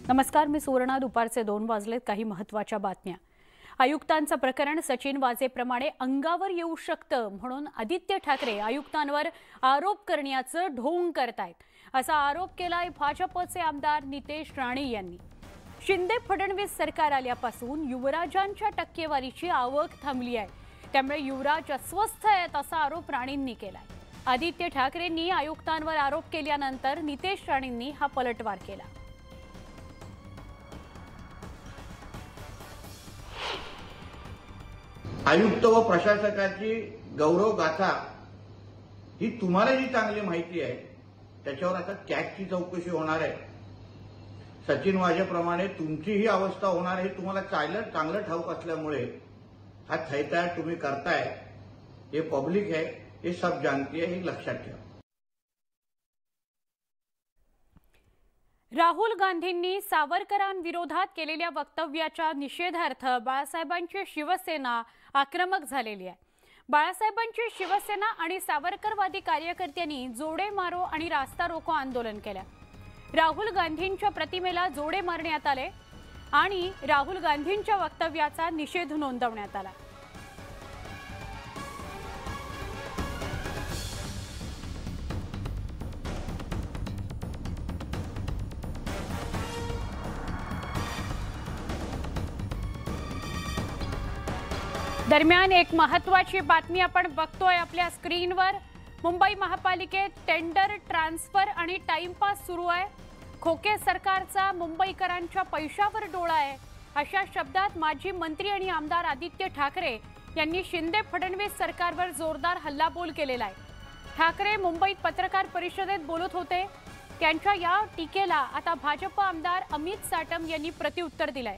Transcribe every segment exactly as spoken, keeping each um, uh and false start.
नमस्कार, मी सुवर्णा. दुपारचे दोन वाजलेत. काही महत्त्वाच्या बातम्या. आयुक्तांचं प्रकरण सचिन वाझेप्रमाणे अंगावर येऊ शकतं म्हणून आदित्य ठाकरे आयुक्तांवर आरोप करण्याचं ढोंग करतायत, असा आरोप केलाय भाजपचे आमदार नितेश राणे यांनी. शिंदे फडणवीस सरकार आल्यापासून युवराजांच्या टक्केवारीची आवक थांबली आहे, त्यामुळे युवराज अस्वस्थ आहेत असा आरोप राणेंनी केलाय. आदित्य ठाकरेंनी आयुक्तांवर आरोप केल्यानंतर नितेश राणेंनी हा पलटवार केला. आयुक्त व प्रशासकाची गौरव गाथा ही तुम्हाला जी चांगली माहिती आहे त्याच्यावर आता कॅगची चौकशी होणार आहे. सचिन वाझेप्रमाणे तुमची ही अवस्था होणार आहे तुम्हाला चांगलं चांगलं ठाऊक असल्यामुळे हा थैताळ तुम्ही करताय. हे पब्लिक है, हे सब जानती है, हे लक्षात ठेवा. राहुल गांधींनी सावरकरांविरोधात केलेल्या वक्तव्याच्या निषेधार्थ बाळासाहेबांची शिवसेना आक्रमक झालेली आहे. बाळासाहेबांची शिवसेना आणि सावरकरवादी कार्यकर्त्यांनी जोडे मारो आणि रास्ता रोको आंदोलन केलं. राहुल गांधींच्या प्रतिमेला जोडे मारण्यात आले आणि राहुल गांधींच्या वक्तव्याचा निषेध नोंदवण्यात आला. दरम्यान एक महत्त्वाची बातमी आपण बघतोय आपल्या स्क्रीनवर. मुंबई महापालिकेत टेंडर, ट्रान्सफर आणि टाइमपास सुरू आहे. खोके सरकारचा मुंबईकरांच्या पैशावर डोळा आहे, अशा शब्दात माजी मंत्री आणि आमदार आदित्य ठाकरे यांनी शिंदे फडणवीस सरकारवर जोरदार हल्लाबोल केलेला आहे. ठाकरे मुंबईत पत्रकार परिषदेत बोलत होते. त्यांच्या या टीकेला आता भाजप आमदार अमित साटम यांनी प्रत्युत्तर दिलंय.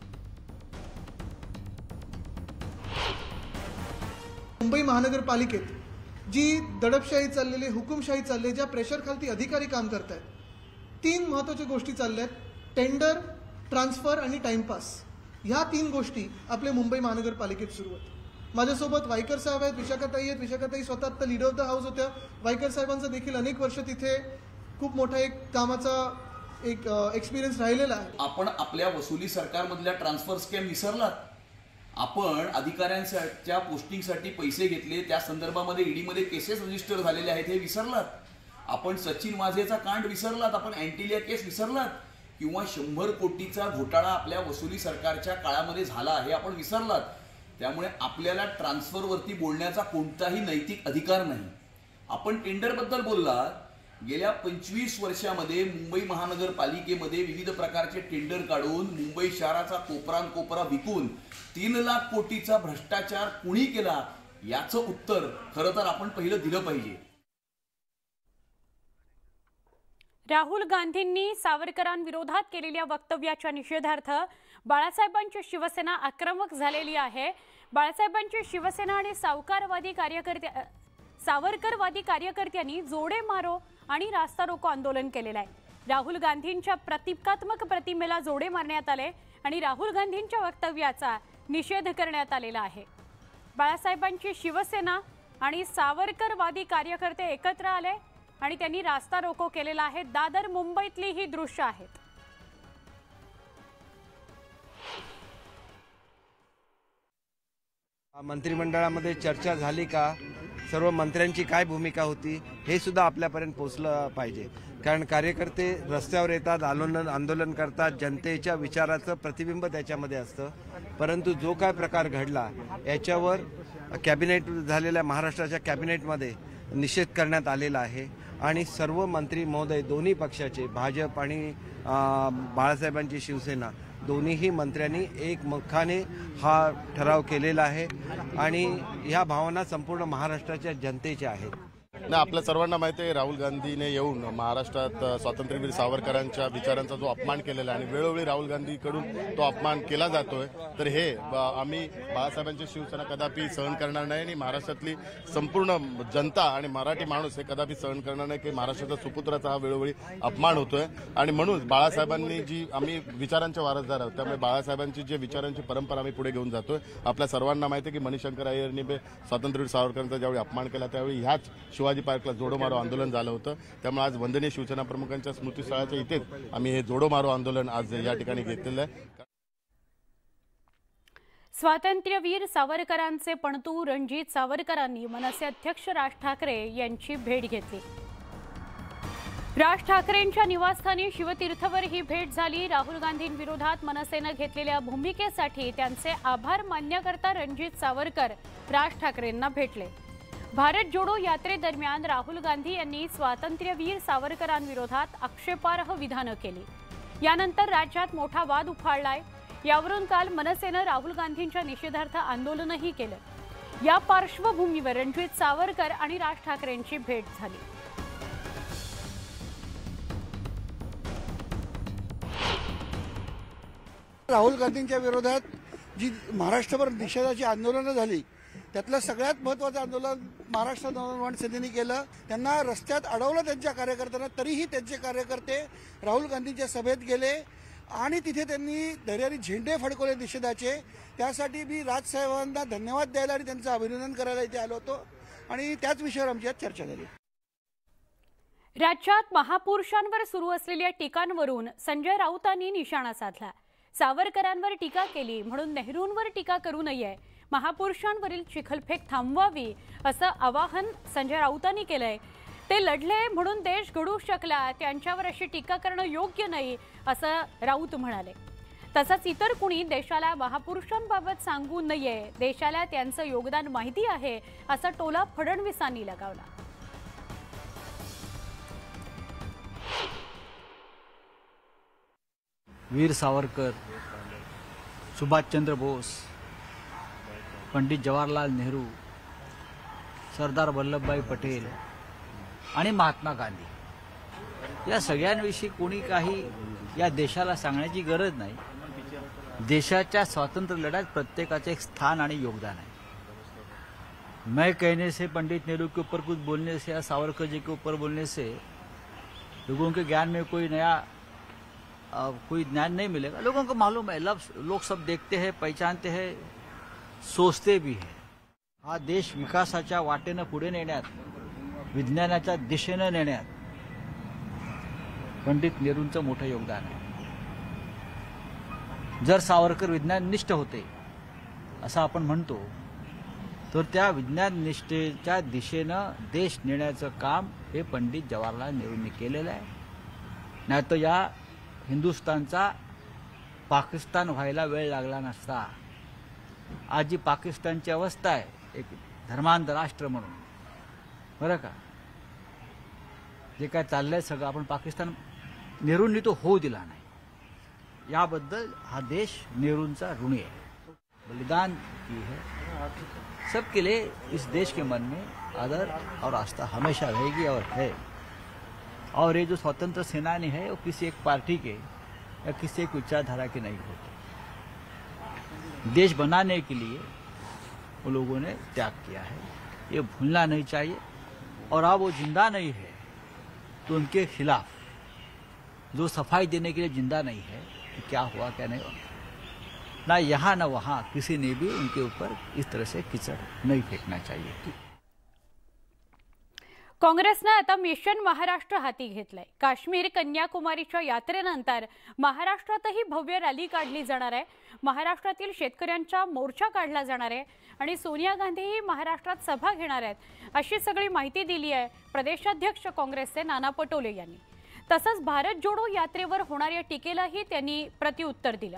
मुंबई महानगरपालिकेत जी दडपशाही चाललेली, हुकुमशाही चालली, ज्या प्रेशर खालती अधिकारी काम करत आहेत, तीन महत्त्वाच्या गोष्टी चालल्या आहेत. टेंडर, ट्रान्सफर आणि टाइमपास, ह्या तीन गोष्टी आपल्या मुंबई महानगरपालिकेत सुरू आहेत. माझ्यासोबत वायकर साहेब आहेत, विशाखाताई आहेत. विशाखाताई स्वतः लीडर ऑफ द हाऊस होत्या. वायकर साहेबांचा देखील अनेक वर्ष तिथे खूप मोठा एक कामाचा एक एक्सपिरियन्स राहिलेला आहे. आपण आपल्या वसुली सरकारमधल्या ट्रान्सफर स्कॅम विसरलात. आपण अधिकाऱ्यांच्या पोस्टिंगसाठी पैसे घेतले, त्या संदर्भामध्ये ईडीमध्ये केसेस रजिस्टर झालेले आहेत हे विसरलात. आपण सचिन वाझेचा कांड विसरलात. आपण अँटिलिया केस विसरलात. किंवा शंभर कोटीचा घोटाळा आपल्या वसुली सरकारच्या काळामध्ये झाला हे आपण विसरलात. त्यामुळे आपल्याला ट्रान्सफरवरती बोलण्याचा कोणताही नैतिक अधिकार नाही. आपण टेंडरबद्दल बोललात. गेल्या पंचवीस वर्षामध्ये मुंबई महानगरपालिकेमध्ये विविध प्रकारचे टेंडर काढून मुंबई शहराचा कोपरान कोपरा विकून तीन लाख कोटीचा भ्रष्टाचार कुणी केला याचं उत्तर खरं तर आपण पहिलं दिलं पाहिजे. राहुल गांधींनी सावरकरांविरोधात केलेल्या वक्तव्याच्या निषेधार्थ बाळासाहेबांची शिवसेना आक्रमक झालेली आहे. बाळासाहेबांची शिवसेना आणि सावकारवादी कार्यकर्ते सावरकरवादी कार्यकर्त्यांनी जोडे मारो आणि रास्ता रोको आंदोलन केलेलं आहे. राहुल गांधींच्या प्रतिकात्मक प्रतिमेला जोडे मारण्यात आले आणि राहुल गांधींच्या वक्तव्याचा निषेध करण्यात आलेला आहे. बाळासाहेबांची शिवसेना आणि सावरकरवादी कार्यकर्ते एकत्र आले आणि त्यांनी रास्ता रोको केलेला आहे. दादर मुंबईतली ही दृश्य आहेत. मंत्रिमंडळामध्ये चर्चा झाली का, सर्व मंत्र्यांची काय भूमिका होती हे सुद्धा आपल्यापर्यंत पोहोचलं पाहिजे. कारण कार्यकर्ते रस्त्यावर येतात, आंदोलन आंदोलन करतात, जनतेच्या विचाराचं प्रतिबिंब त्याच्यामध्ये असतं. परंतु जो काय प्रकार घडला याच्यावर कॅबिनेट झालेल्या महाराष्ट्राच्या कॅबिनेटमध्ये निषेध करण्यात आलेला आहे आणि सर्व मंत्री महोदय दोन्ही पक्षाचे, भाजप आणि बाळासाहेबांची शिवसेना, दोन्हीही मंत्र्यांनी एकमुखाने हा ठराव केलेला आहे आणि ह्या भावना संपूर्ण महाराष्ट्राच्या जनतेच्या आहेत. नाही, आपल्या सर्वांना माहिती आहे राहुल गांधीने येऊन महाराष्ट्रात स्वातंत्र्यवीर सावरकरांच्या विचारांचा जो अपमान केलेला आहे आणि वेळोवेळी राहुल गांधीकडून तो अपमान केला जातोय, तर हे आम्ही बाळासाहेबांची शिवसेना कदापि सहन करणार नाही आणि महाराष्ट्रातली संपूर्ण जनता आणि मराठी माणूस हे कदापि सहन करणार नाही की महाराष्ट्राच्या सुपुत्राचा हा वेळोवेळी अपमान होतोय. आणि म्हणून बाळासाहेबांनी जी आम्ही विचारांचे वारसदार आहोत, त्यामुळे बाळासाहेबांची जे विचारांची परंपरा आम्ही पुढे घेऊन जातोय. आपल्या सर्वांना माहिती आहे की मणिशंकर अय्यरनी स्वातंत्र्यवीर सावरकरांचा ज्यावेळी अपमान केला त्यावेळी ह्याच शिवाजी शिवाजी पार्कला जोडो मारो आंदोलन झालं होतं. त्यामुळे आज वंदनीय शिवसेना प्रमुखांच्या स्मृतीस्थळाच्या इथेच आम्ही हे जोडो मारो आंदोलन आज या ठिकाणी घेतलेलं आहे. स्वातंत्र्यवीर सावरकरांचे पणतू रणजित सावरकरांनी मनसे अध्यक्ष राज ठाकरे यांची भेट घेतली. राज ठाकरेंच्या निवासस्थानी शिवतीर्थवर ही भेट झाली. राहुल गांधींविरोधात मनसेनं घेतलेल्या भूमिकेसाठी त्यांचे आभार मान्य करता रणजित सावरकर राज ठाकरेंना भेटले. भारत जोडो यात्रेदरम्यान राहुल गांधी यांनी स्वातंत्र्यवीर सावरकरांविरोधात आक्षेपार्ह विधानं केली. यानंतर राज्यात मोठा वाद उफाळलाय. यावरून काल मनसेनं राहुल गांधींच्या निषेधार्थ आंदोलनही केलं. या पार्श्वभूमीवर रणजित सावरकर आणि राज ठाकरेंची भेट झाली. राहुल गांधींच्या विरोधात जी महाराष्ट्रभर निषेधाची आंदोलनं झाली त्यातलं सगळ्यात महत्त्वाचं आंदोलन महाराष्ट्र नवनिर्माण सेनेने केलं. त्यांना रस्त्यात अडवलं त्यांच्या कार्यकर्त्यांना, तरीही त्यांचे कार्यकर्ते राहुल गांधींच्या सभेत गेले आणि तिथे त्यांनी धैर्याने झेंडे फडकवले निषेधाचे. त्यासाठी मी राजसाहेबांना धन्यवाद द्यायला आणि त्यांचं अभिनंदन करायला इथे आलो होतो आणि त्याच विषयावर आमची आज चर्चा झाली. राज्यात महापुरुषांवर सुरू असलेल्या टीकांवरून संजय राऊतांनी निशाणा साधला. सावरकरांवर टीका केली म्हणून नेहरूंवर टीका करू नये, महापुरुषांवरील चिखलफेक थांबवावी असं आवाहन संजय राऊतांनी केलंय. ते लढले म्हणून देश घडू शकला, त्यांच्यावर अशी टीका करणं योग्य नाही असं राऊत म्हणाले. तसंच इतर कुणी देशाला महापुरुषांबाबत सांगू नये, देशाला त्यांचं योगदान माहिती आहे असा टोला फडणवीसांनी लगावला. वीर सावरकर, सुभाषचंद्र बोस, पंडित जवाहरलाल नेहरू, सरदार वल्लभभाई पटेल आणि महात्मा गांधी या सगळ्यांविषयी कोणी काही या देशाला सांगण्याची गरज नाही. देशाच्या स्वातंत्र्य लढ्यात प्रत्येकाचे एक स्थान आणि योगदान है. मैं कहने से, पंडित नेहरू के ऊपर कुछ बोलने से या सावरकर जी के ऊपर बोलने से लोगों के ज्ञान में कोई नया आ, कोई ज्ञान नहीं मिलेगा. लोगों को मालूम है, लोग सब देखते हैं, पहचानते हैं, सोचते भी है. हा देश विकासाच्या वाटेनं पुढे नेण्यात, विज्ञानाच्या दिशेनं नेण्यात पंडित नेहरूंचं मोठं योगदान आहे. जर सावरकर विज्ञाननिष्ठ होते असं आपण म्हणतो तर त्या विज्ञाननिष्ठेच्या दिशेनं देश नेण्याचं काम हे पंडित जवाहरलाल नेहरूंनी केलेलं आहे. नाही तर या हिंदुस्थानचा पाकिस्तान व्हायला वेळ लागला नसता. आज जी पाकिस्तानची अवस्था आहे, एक धर्मांध राष्ट्र म्हणून, बरं का, जे काय चाललंय सगळं, आपण पाकिस्तान नेहरूंनी तो होऊ दिला नाही. याबद्दल हा देश नेहरूंचा ऋणी आहे. बलिदान की है सबके लिए इस देश के मन में आदर और आस्था हमेशा रहेगी और है. और ये जो स्वतंत्र सेनानी है वो किसी एक पार्टी के या किसी एक विचारधारा के नहीं होते. देश बनाने के लिए वो लोगों ने त्याग किया है, ये भूलना नहीं चाहिए. और अब वो जिंदा नहीं है तो उनके खिलाफ जो सफाई देने के लिए जिंदा नहीं है कि क्या हुआ क्या नहीं हुआ, ना यहाँ ना वहाँ किसी ने भी उनके ऊपर इस तरह से कीचड़ नहीं फेंकना चाहिए. काँग्रेसने आता मिशन महाराष्ट्र हाती घेतलंय. काश्मीर कन्याकुमारीच्या यात्रेनंतर महाराष्ट्रातही भव्य रॅली काढली जाणार आहे. महाराष्ट्रातील शेतकऱ्यांचा मोर्चा काढला जाणार आहे आणि सोनिया गांधीही महाराष्ट्रात सभा घेणार आहेत अशी सगळी माहिती दिली आहे प्रदेशाध्यक्ष काँग्रेसचे नाना पटोले यांनी. तसंच भारत जोडो यात्रेवर होणाऱ्या टीकेलाही त्यांनी प्रत्युत्तर दिलं.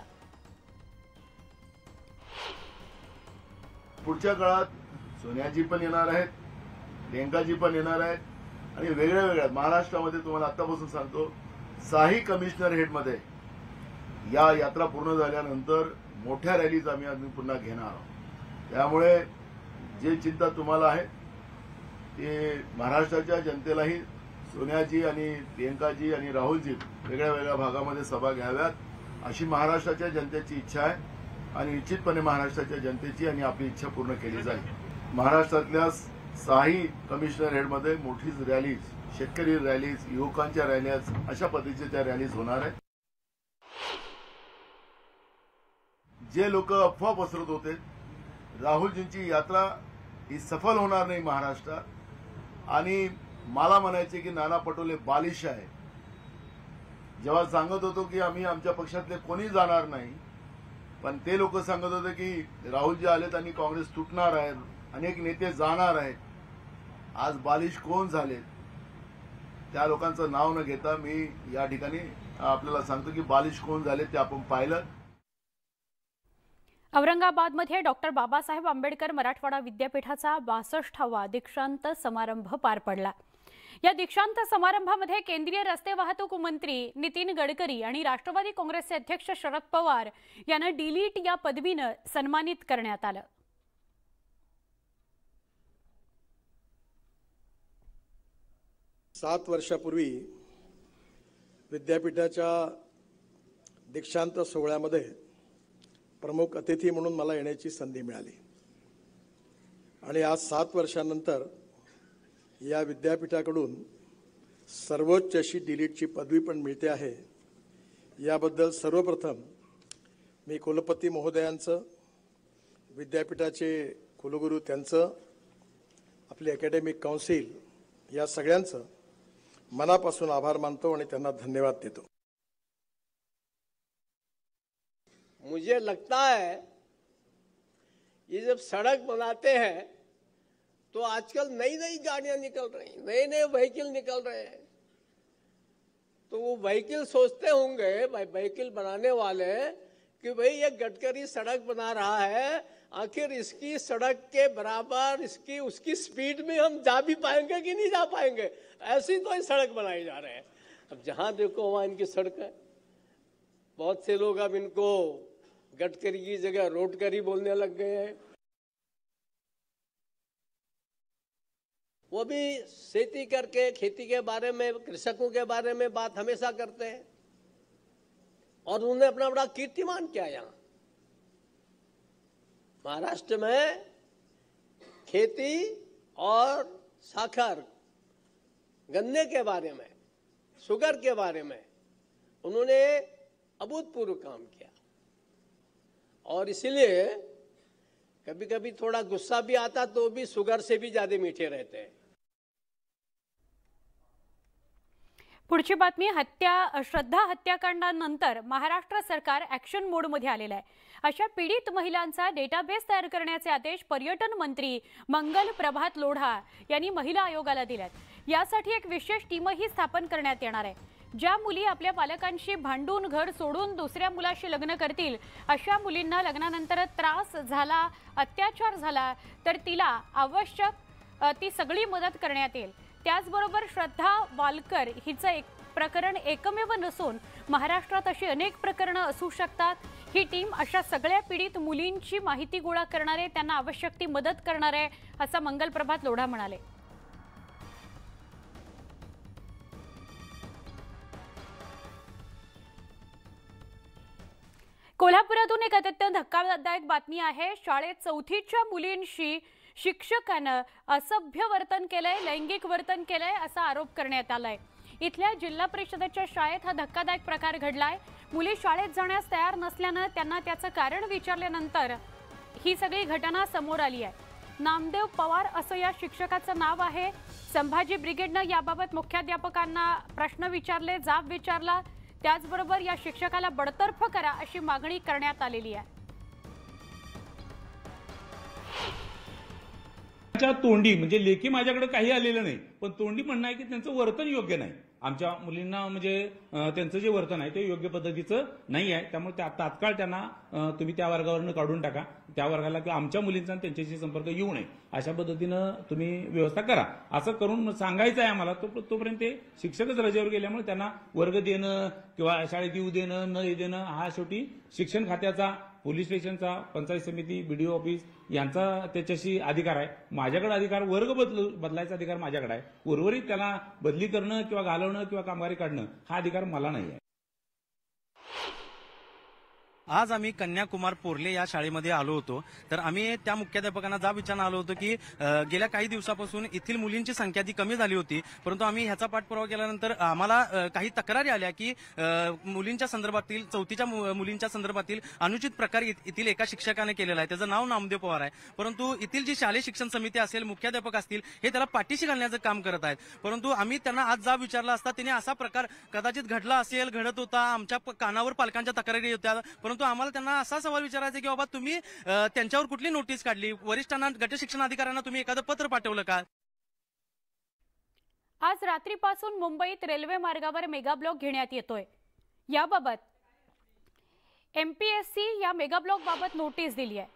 पुढच्या काळात सोनियाजी पण येणार आहेत, प्रियंकाजी पण येणार आहेत आणि वेगळ्या वेगळ्या महाराष्ट्रामध्ये तुम्हाला आतापासून सांगतो सहाही कमिशनर हेडमध्ये या यात्रा पूर्ण झाल्यानंतर मोठ्या रॅलीज आम्ही अजून पुन्हा घेणार आहोत. त्यामुळे जे चिंता तुम्हाला आहे ते महाराष्ट्राच्या जनतेलाही सोनियाजी आणि प्रियंकाजी आणि राहुलजी वेगळ्या वेगळ्या भागामध्ये सभा घ्याव्यात अशी महाराष्ट्राच्या जनतेची इच्छा आहे आणि निश्चितपणे महाराष्ट्राच्या जनतेची आणि आपली इच्छा पूर्ण केली जाईल. महाराष्ट्रातल्या सहाही कमिशनर हेडमध्ये मोठीच रॅलीज, शेतकरी रॅलीज, युवकांच्या रॅलीज अशा पद्धतीच्या त्या रॅलीज होणार आहेत. जे लोक अफवा पसरत होते राहुलजींची यात्रा ही सफल होणार नाही महाराष्ट्रात, आणि मला म्हणायचे की नाना पटोले बालिश आहे. जेव्हा सांगत होतो की आम्ही आमच्या पक्षातले कोणी जाणार नाही, पण ते लोक सांगत होते की राहुलजी आलेत आणि काँग्रेस तुटणार आहे, अनेक नेते जाणार आहेत. आज बालिश कोण झालेत त्या लोकांचं नाव न घेता मी या ठिकाणी आपल्याला सांगतो की बालिश कोण झाले ते आपण पाहिलं. औरंगाबादमध्ये डॉक्टर बाबासाहेब आंबेडकर मराठवाडा विद्यापीठाचा बासष्टावा दीक्षांत समारंभ पार पडला. या दीक्षांत समारंभामध्ये केंद्रीय रस्ते वाहतूक मंत्री नितीन गडकरी आणि राष्ट्रवादी काँग्रेसचे अध्यक्ष शरद पवार यांना डिलीट या पदवीनं सन्मानित करण्यात आलं. सात वर्षापूर्वी विद्यापीठाच्या दीक्षांत सोहळ्यामध्ये प्रमुख अतिथी म्हणून मला येण्याची संधी मिळाली आणि आज सात वर्षांनंतर या विद्यापीठाकडून सर्वोच्च अशी डिलीटची पदवी पण मिळते आहे. याबद्दल सर्वप्रथम मी कुलपती महोदयांचं, विद्यापीठाचे कुलगुरू त्यांचं, आपली अकॅडमिक काउन्सिल या सगळ्यांचं मनापासून आभार मानतो आणि त्यांना धन्यवाद देतो. मुझे लगता है ये जब सड़क बनाते हैं तो आजकल नई नई गाड़ियां निकल रही, नए नए व्हीकल निकल रहे हैं. तो वो व्हीकल सोचते होंगे, व्हीकल बनाने वाले, कि भाई ये गडकरी सड़क बना रहा है, आखिर इसकी सड़क के बराबर इसकी उसकी स्पीड में हम जा भी पाएंगे कि नहीं जा पाएंगे. ऐसी तो ये सड़क बनाई जा रहे हैं. अब जहां देखो वहां इनकी सड़क है. बहुत से लोग अब इनको गडकरी की जगह रोडकरी बोलने लग गए हैं. वो भी खेती करके खेती के बारे में, कृषकों के बारे में बात हमेशा करते हैं और उन्होंने अपना बड़ा कीर्तिमान किया. यहाँ महाराष्ट्र में खेती और साखर, गन्ने के बारे में, शुगर के बारे में उन्होंने अभूतपूर्व काम किया और इसलिए कभी कभी थोड़ा गुस्सा भी आता तो भी शुगर से भी ज्यादा मीठे रहते हैं. पुढची बातमी. हत्या श्रद्धा हत्याकांडानंतर महाराष्ट्र सरकार ॲक्शन मोडमध्ये आलेलं आहे. अशा पीडित महिलांचा डेटाबेस तयार करण्याचे आदेश पर्यटन मंत्री मंगल प्रभात लोढा यांनी महिला आयोगाला दिलेत. यासाठी एक विशेष टीमही स्थापन करण्यात येणार आहे. ज्या मुली आपल्या पालकांशी भांडून घर सोडून दुसऱ्या मुलाशी लग्न करतील, अशा मुलींना लग्नानंतर त्रास झाला, अत्याचार झाला तर तिला आवश्यक ती सगळी मदत करण्यात येईल. त्याचबरोबर श्रद्धा वालकर हिचं एक प्रकरण एकमेव नसून महाराष्ट्रात अशी अनेक प्रकरणं असू शकतात. ही टीम अशा सगळ्या पीडित मुलींची माहिती गोळा करणार आहे, त्यांना आवश्यक ती मदत करणार आहे, असं मंगल प्रभात लोढा म्हणाले. कोल्हापुरातून एक अत्यंत धक्कादायक बातमी आहे. शाळेत चौथीच्या मुलींशी शिक्षकानं असभ्य वर्तन केलंय, लैंगिक वर्तन केलंय असा आरोप करण्यात आलाय. इथल्या जिल्हा परिषदेच्या शाळेत हा धक्कादायक प्रकार घडलाय. मुली शाळेत जाण्यास तयार नसल्यानं त्यांना त्याचं कारण विचारल्यानंतर ही सगळी घटना समोर आली आहे. नामदेव पवार असं या शिक्षकाचं नाव आहे. संभाजी ब्रिगेडनं याबाबत मुख्याध्यापकांना प्रश्न विचारले, जाब विचारला. त्याचबरोबर या शिक्षकाला बडतर्फ करा अशी मागणी करण्यात आलेली आहे. तोंडी म्हणजे लेखी माझ्याकडे काही आलेलं नाही, पण तोंडी म्हणणं आहे की त्यांचं वर्तन योग्य नाही. आमच्या मुलींना म्हणजे त्यांचं जे वर्तन आहे ते योग्य पद्धतीचं नाही आहे. त्यामुळे त्या तात्काळ त्यांना तुम्ही त्या वर्गावरनं काढून टाका. त्या वर्गाला किंवा आमच्या मुलींचा त्यांच्याशी संपर्क येऊ नये अशा पद्धतीनं तुम्ही व्यवस्था करा असं करून सांगायचं आहे आम्हाला. तो तोपर्यंत ते शिक्षकच रजेवर गेल्यामुळे त्यांना वर्ग देणं किंवा शाळेत येऊ देणं न देणं हा शेवटी शिक्षण खात्याचा, पोलीस स्टेशनचा, पंचायत समिती, बीडीओ ऑफिस यांचा त्याच्याशी अधिकार आहे. माझ्याकडे अधिकार वर्ग बदल बदलायचा अधिकार माझ्याकडे आहे. उर्वरित त्याला बदली करणं किंवा घालवणं किंवा कामगारी काढणं हा अधिकार मला नाही आहे. आज आम्ही कन्याकुमार पोर्ले या शाळेमध्ये आलो होतो. तर आम्ही त्या मुख्याध्यापकांना जा विचारणं आलो होतो की गेल्या काही दिवसापासून येथील मुलींची संख्या ती कमी झाली होती, परंतु आम्ही ह्याचा पाठपुरावा केल्यानंतर आम्हाला काही तक्रारी आल्या की मुलींच्या संदर्भातील चौथीच्या मुलींच्या संदर्भातील अनुचित प्रकार येथील एका शिक्षकाने केलेला आहे. त्याचं नाव नामदेव पवार आहे, परंतु येथील जी शालेय शिक्षण समिती असेल, मुख्याध्यापक असतील, हे त्याला पाठीशी घालण्याचं काम करत आहेत. परंतु आम्ही त्यांना आज जा विचारला असता त्याने असा प्रकार कदाचित घडला असेल, घडत होता, आमच्या कानावर पालकांच्या तक्रारी होत्या, परंतु आम्हाला त्यांना असा सवाल विचारायचा की बाबा तुम्ही त्यांच्यावर कुठली नोटीस काढली, वरिष्ठांना गट शिक्षण अधिकाऱ्यांना तुम्ही एखादं पत्र पाठवलं का? आज रात्रीपासून मुंबईत रेल्वे मार्गावर मेगा ब्लॉक घेण्यात येतोय. याबाबत एमपीएससी या मेगा ब्लॉक बाबत नोटीस दिली आहे.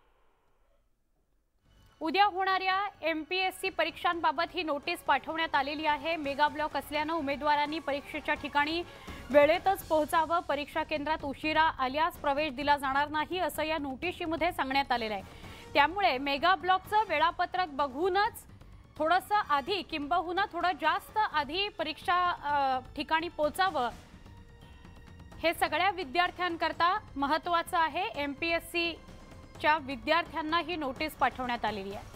उद्या होणाऱ्या एमपीएससी परीक्षांबाबत ही नोटीस पाठवण्यात आलेली आहे. मेगा ब्लॉक असल्यानं उमेदवारांनी परीक्षेच्या ठिकाणी वेळेतच पोहोचावं, परीक्षा केंद्रात उशिरा आल्यास प्रवेश दिला जाणार नाही असं या नोटिशीमध्ये सांगण्यात आलेलं आहे. त्यामुळे मेगा ब्लॉकचं वेळापत्रक बघूनच थोडंसं आधी किंबहुना थोडं जास्त आधी परीक्षा ठिकाणी पोहोचावं हे सगळ्या विद्यार्थ्यांकरता महत्त्वाचं आहे. एमपीएससीच्या विद्यार्थ्यांना ही नोटीस पाठवण्यात आलेली आहे.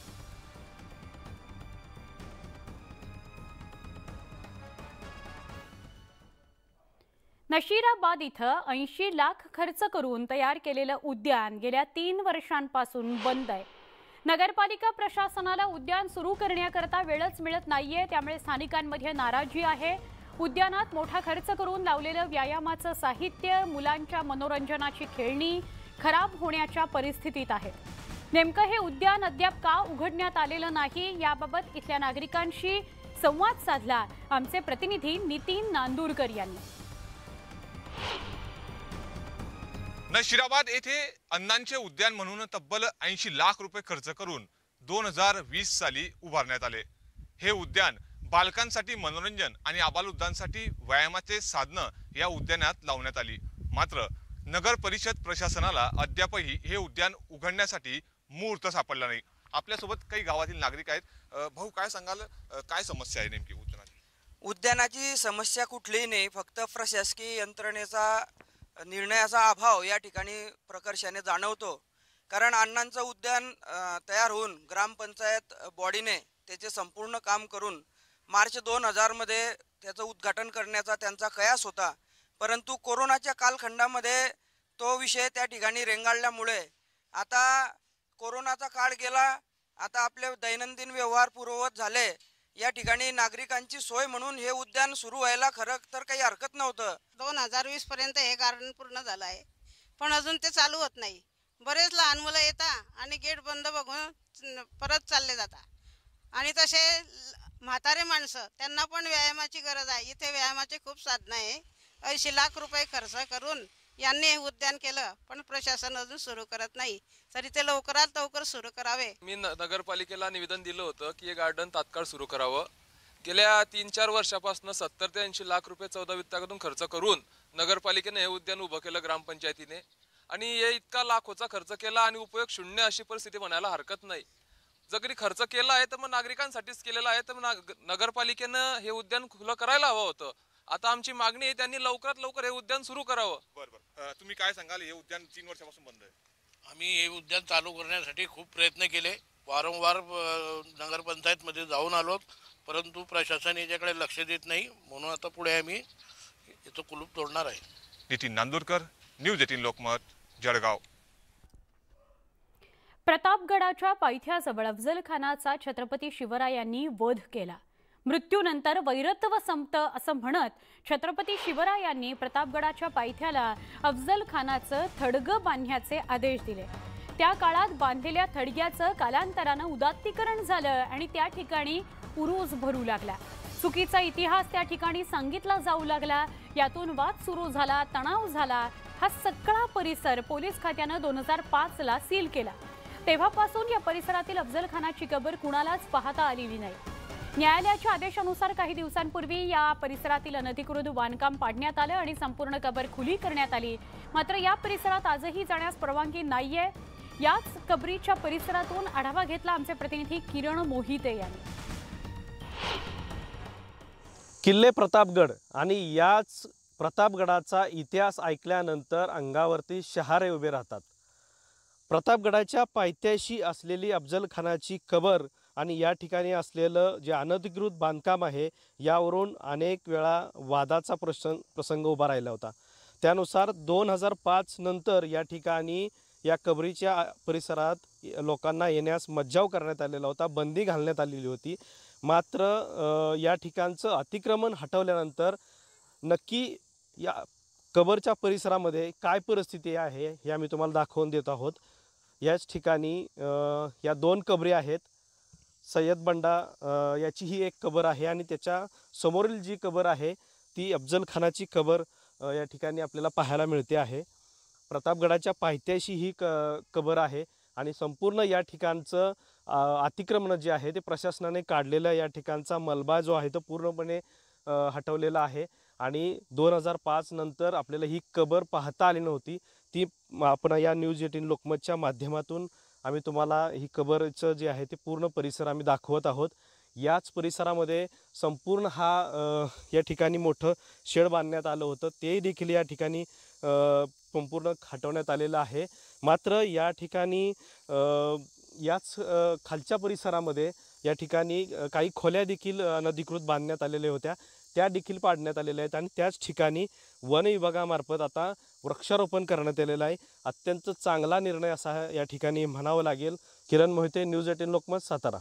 नशिराबाद इथं ऐंशी लाख खर्च करून तयार केलेलं उद्यान गेल्या तीन वर्षांपासून बंद आहे. नगरपालिका प्रशासनाला उद्यान सुरू करण्याकरता वेळच मिळत नाहीये, त्यामुळे स्थानिकांमध्ये नाराजी आहे. उद्यानात मोठा खर्च करून लावलेलं व्यायामाचं साहित्य, मुलांच्या मनोरंजनाची खेळणी खराब होण्याच्या परिस्थितीत आहे. नेमकं हे उद्यान अद्याप का उघडण्यात आलेलं नाही याबाबत इथल्या नागरिकांशी संवाद साधला आमचे प्रतिनिधी नितीन नांदुरकर यांनी. नशिराबाद येथे अण्णांचे उद्यान म्हणून तब्बल ऐंशी लाख रुपये खर्च करून दोन हजार वीस साली उभारण्यात आले. हे उद्यान बालकांसाठी मनोरंजन आणि आबालवृद्धांसाठी व्यायामाचे साधनं या उद्यानात लावण्यात आली. मात्र नगर परिषद प्रशासनाला अद्यापही हे उद्यान उघडण्यासाठी मुहूर्त सापडला नाही. आपल्यासोबत काही गावातील नागरिक आहेत. भाऊ, काय सांगाल, काय समस्या आहे नेमकी उद्यानाची? उद्यानाची समस्या कुठलीही नाही, फक्त प्रशासकीय यंत्रणेचा निर्णयाचा अभाव या ठिकाणी प्रकर्षाने जाणवतो. कारण अण्णांचं उद्यान तयार होऊन ग्रामपंचायत बॉडीने त्याचे संपूर्ण काम करून मार्च दोन हजार मध्ये त्याचं उद्घाटन करण्याचा त्यांचा कयास होता, परंतु कोरोनाच्या कालखंडामध्ये तो विषय त्या ठिकाणी रेंगाळल्यामुळे आता कोरोनाचा काळ गेला, आता आपले दैनंदिन व्यवहार पूर्ववत झाले. या ठिकाणी नागरिकांची सोय म्हणून हे उद्यान सुरू व्हायला खरं तर काही हरकत नव्हतं. दोन हजार वीस पर्यंत हे गार्डन पूर्ण झालं आहे, पण अजून ते चालू होत नाही. बरेच लहान मुलं येतात आणि गेट बंद बघून परत चालले जातात. आणि तसे म्हातारे माणसं, त्यांना पण व्यायामाची गरज आहे. इथे व्यायामाचे खूप साधनं आहे. ऐंशी लाख रुपये खर्च करून यांनी हे उद्यान केलं, पण प्रशासन अजून सुरू करत नाही. तरी ते लवकरात लवकर सुरू करावे. मी नगरपालिकेला निवेदन दिलं होतं की हे गार्डन तात्काळ सुरू करावं. गेल्या तीन चार वर्षापासून सत्तर ते ऐंशी लाख रुपये चौदा वित्ताकडून खर्च करून नगरपालिकेने हे उद्यान उभं केलं ग्रामपंचायतीने, आणि हे इतका लाखोचा खर्च केला आणि उपयोग शून्य अशी परिस्थिती म्हणायला हरकत नाही. जरी खर्च केला आहे तर मग नागरिकांसाठीच केलेला आहे, तर नगरपालिकेनं हे उद्यान खुलं करायला हवं होतं. आता आमची मागणी आहे त्यांनी लवकरात लवकर हे उद्यान सुरू करावं. बरोबर, तुम्ही काय सांगाल, हे उद्यान तीन वर्षापासून बंद आहे? आम्ही हे उद्यान चालू करण्यासाठी खूप प्रयत्न केले, वारंवार नगरपंचायत मध्ये जाऊन आलो, परंतु प्रशासन याच्याकडे लक्ष देत नाही. म्हणून आता पुढे आम्ही याचं कुलूप तोडणार आहे. Nitin Nandurkar, news eighteen Lokmat, Jalgaon. प्रतापगडाच्या पायथ्याजवळ अफजल खानाचा छत्रपती शिवरायांनी वध केला. मृत्यूनंतर वैरत्व संपतं असं म्हणत छत्रपती शिवरायांनी प्रतापगडाच्या पायथ्याला अफजल खानाचं थडगं बांधण्याचे आदेश दिले. त्या काळात बांधलेल्या थडग्याचं कालांतरानं उदात्तीकरण झालं आणि त्या ठिकाणी उरूस भरू लागला. चुकीचा इतिहास त्या ठिकाणी सांगितला जाऊ लागला. यातून वाद सुरू झाला, तणाव झाला. हा सगळा परिसर पोलीस खात्यानं दोन हजार पाच ला सील केला. तेव्हापासून या परिसरातील अफजल खानाची कबर कुणालाच पाहता आलेली नाही. न्यायालयाच्या आदेशानुसार काही दिवसांपूर्वी या परिसरातील अनधिकृत बांधकाम पाडण्यात आलं आणि संपूर्ण कबर खुली करण्यात आली. मात्र या परिसरात आजही जाण्यास परवानगी नाहीये. याच कबरीच्या परिसरातून आढावा घेतला आमचे प्रतिनिधी किरण मोहिते यांनी. किल्ले प्रतापगड आणि याच प्रतापगडाचा इतिहास ऐकल्यानंतर अंगावरती शहारे उभे राहतात. प्रतापगडाच्या पायथ्याशी असलेली अफजल खानाची कबर आणि या ठिकाणी असलेलं जे अनधिकृत बांधकाम आहे यावरून अनेक वेळा वादाचा प्रसंग प्रसंग उभा राहिला होता. त्यानुसार दोन हजार पाच नंतर या ठिकाणी या कबरीच्या परिसरात लोकांना येण्यास मज्जाव करण्यात आलेला होता, बंदी घालण्यात आलेली होती. मात्र या ठिकाणचं अतिक्रमण हटवल्यानंतर नक्की या कबरच्या परिसरामध्ये काय परिस्थिती आहे हे आम्ही तुम्हाला दाखवून देत आहोत. याच ठिकाणी या दोन कबरी आहेत. सय्यद बंडा याची ही एक कबर आहे आणि त्याच्या समोरील जी कबर आहे ती अफजल खानाची कबर या ठिकाणी आपल्याला पाहायला मिळते आहे. प्रतापगडाच्या पायथ्याशी ही क कबर आहे आणि संपूर्ण या ठिकाणचं अतिक्रमण जे आहे ते प्रशासनाने काढलेलं या ठिकाणचा मलबा जो आहे तो पूर्णपणे हटवलेला आहे. आणि दोन हजार पाच नंतर आपल्याला ही कबर पाहता आली नव्हती. ती आपण या न्यूज एटीन लोकमतच्या माध्यमातून आम्ही तुम्हाला ही कबरचं जे आहे ते पूर्ण परिसर आम्ही दाखवत आहोत. याच परिसरामध्ये संपूर्ण हा या ठिकाणी मोठं शेड बांधण्यात आलं होतं, ते देखील या ठिकाणी संपूर्ण हटवण्यात आलेलं आहे. मात्र या ठिकाणी याच खालच्या परिसरामध्ये या ठिकाणी काही खोल्या देखील अनधिकृत बांधण्यात आलेल्या होत्या, त्या देखील पाडण्यात आलेल्या आहेत. आणि त्याच ठिकाणी वन विभागामार्फत आता वृक्षारोपण करण्यात आलेलं आहे. अत्यंत चांगला निर्णय असा या ठिकाणी म्हणावं लागेल. Kiran Mohite, news eighteen Lokmat, Satara.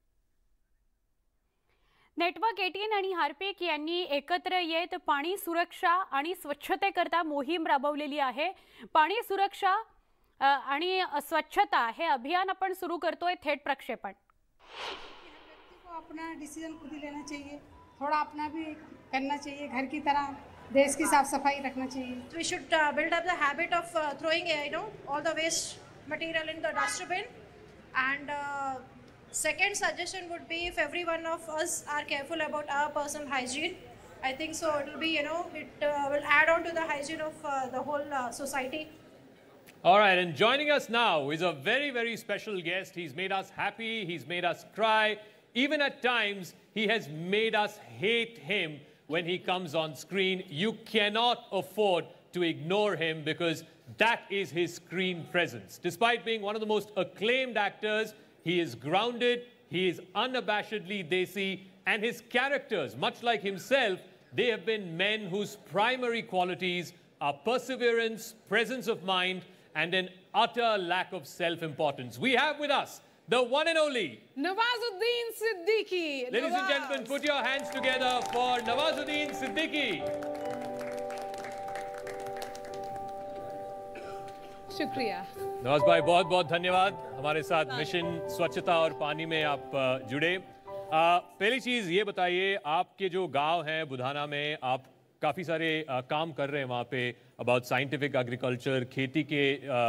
Network eighteen आणि हार्पिक यांनी एकत्र येत पाणी सुरक्षा आणि स्वच्छतेकरता मोहीम राबवलेली आहे. पाणी सुरक्षा आणि स्वच्छता हे अभियान आपण सुरू करतोय. थेट प्रक्षेपण. को अपना डिसीजन खुद ही लेना चाहिए, थोड़ा अपना भी करना चाहिए, घर की तरह देश की साफ सफाई रखना चाहिए. We should uh, build up the habit of uh, throwing uh, you know all the waste material in the dustbin. And uh, second suggestion would be if every one of us are careful about our personal hygiene. I think so it will be you know it uh, will add on to the hygiene of uh, the whole uh, society. All right, and joining us now is a very, very special guest. He's made us happy, he's made us cry. Even at times, he has made us hate him when he comes on screen. You cannot afford to ignore him because that is his screen presence. Despite being one of the most acclaimed actors, he is grounded, he is unabashedly desi, and his characters, much like himself, they have been men whose primary qualities are perseverance, presence of mind, and an utter lack of self-importance. We have with us the one and only Nawazuddin Siddiqui. Ladies Nawaz. and gentlemen, put your hands together for Nawazuddin Siddiqui. शुक्रिया नवाज भाई, बहुत बहुत धन्यवाद हमारे साथ mission स्वच्छता और पानी में आप जुड़े. आ, पहली चीज़ ये बताइए, आपके जो गांव हैं बुधाना में, आप काफ़ी सारे आ, काम कर रहे हैं वहाँ पे अबाउट साइंटिफिक एग्रीकल्चर, खेती के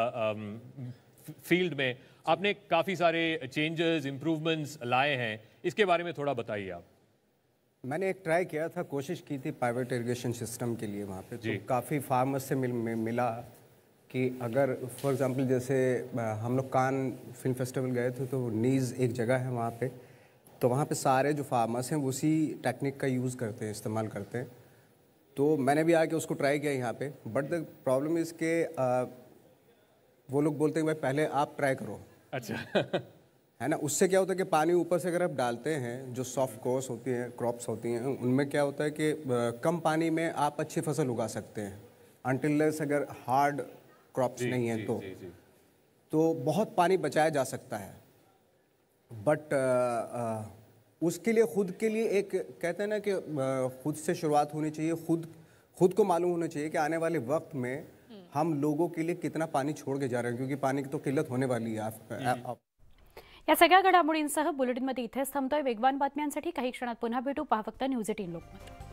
फील्ड में आपने काफ़ी सारे चेंजेस, इम्प्रूवमेंट्स लाए हैं. इसके बारे में थोड़ा बताइए आप. मैंने एक ट्राई किया था, कोशिश की थी प्राइवेट इरिगेशन सिस्टम के लिए वहाँ पे, तो काफ़ी फार्मर्स से मिल, मिला कि अगर फॉर एग्जांपल जैसे हम लोग कान फिल्म फेस्टिवल गए थे तो नीज़ एक जगह है वहाँ पे, तो वहाँ पे सारे जो फार्मर्स हैं उसी टेक्निक का यूज़ करते हैं, इस्तेमाल करते हैं. तो मैंने भी आके उसको ट्राई किया यहाँ पे. बट द प्रॉब्लम इज़ के वो लोग बोलते हैं भाई पहले आप ट्राई करो. अच्छा. है ना, उससे क्या होता है कि पानी ऊपर से अगर आप डालते हैं, जो सॉफ्ट कोर्स होती हैं, क्रॉप्स होती हैं, उनमें क्या होता है कि कम पानी में आप अच्छी फसल उगा सकते हैं. अनटिल अगर हार्ड क्रॉप्स नहीं हैं तो जी, जी. तो बहुत पानी बचाया जा सकता है. बट उसके लिए खुद के लिए एक कहते हैं ना कि खुद से शुरुआत होनी चाहिए. खुद खुद को मालूम होना चाहिए कि आने वाले वक्त में हम लोगों के लिए कितना पाणी छोड़ के जा रहे हैं, क्योंकि पाणी की तो किल्लत होने वाली आहे. या सगळ्या घडामोडींसह बुलेटिनमध्ये इथेच थांबतोय. वेगवान बातम्यांसाठी काही क्षणात पुन्हा भेटू. पहा फक्त न्यूज एटीन लोकमत.